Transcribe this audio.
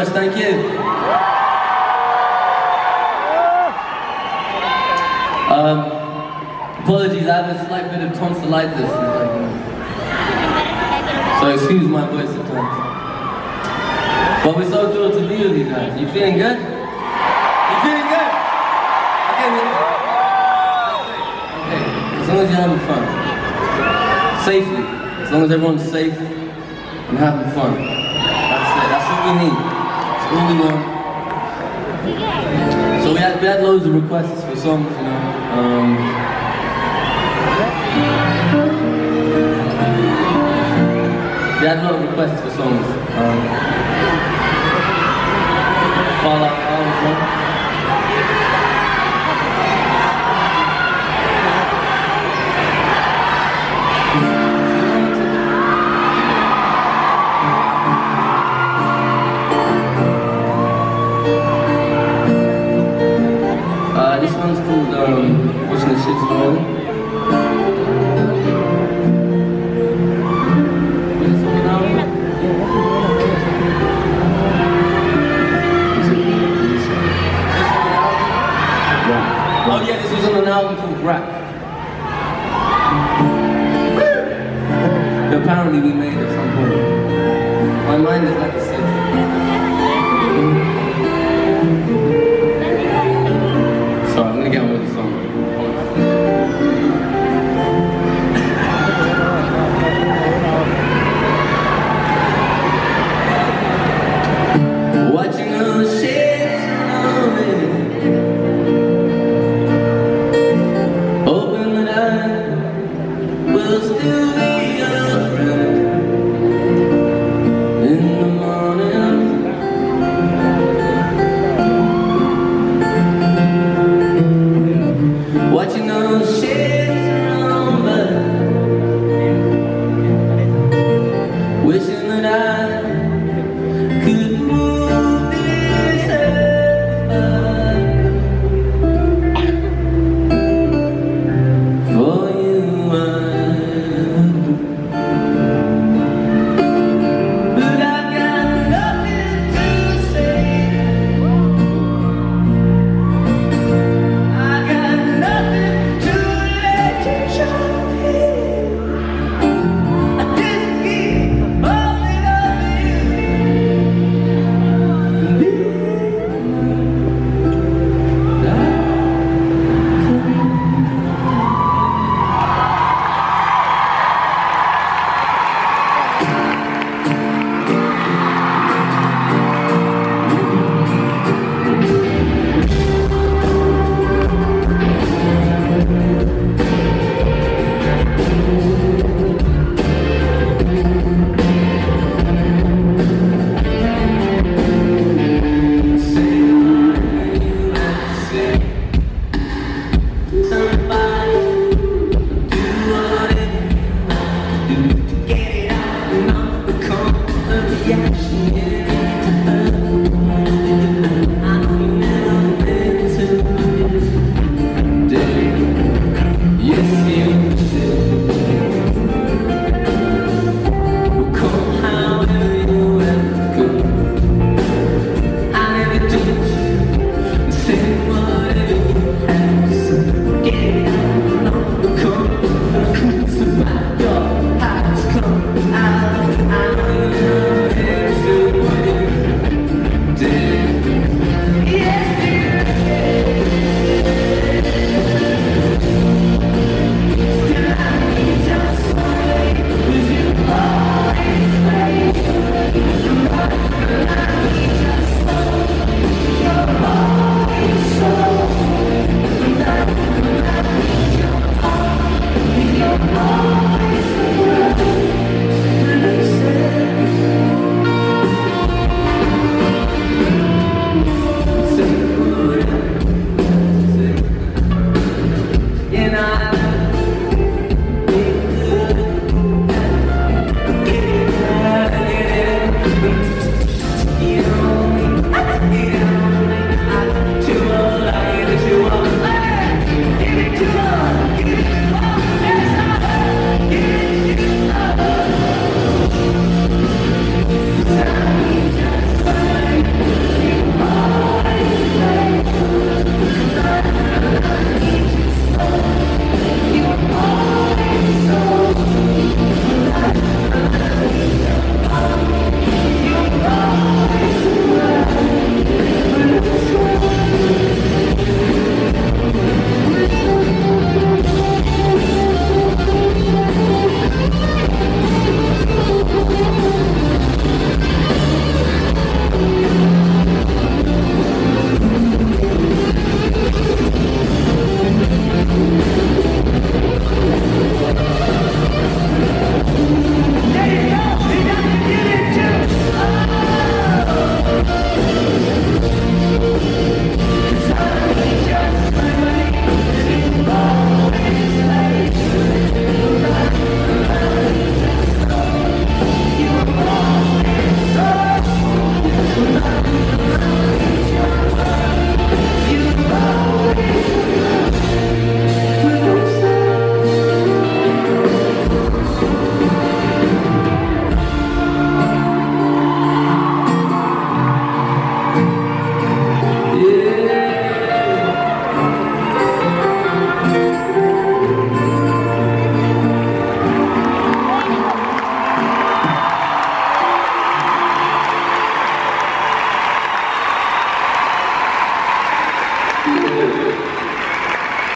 much, thank you. Apologies, I have a slight bit of tonsillitis. So excuse my voice at times. But we're so thrilled to be with you guys. You feeling good? You feeling good? Okay, as long as you're having fun. Safely. As long as everyone's safe and having fun. That's it. That's what we need. That's all we want. So we had loads of requests for songs, you know. We had a lot of requests for songs. Fall Out Boy was one. This one's called Watching the Ships Rolling. Oh yeah, this was on an album called Rap. That apparently we made at some point. My mind is like a sieve.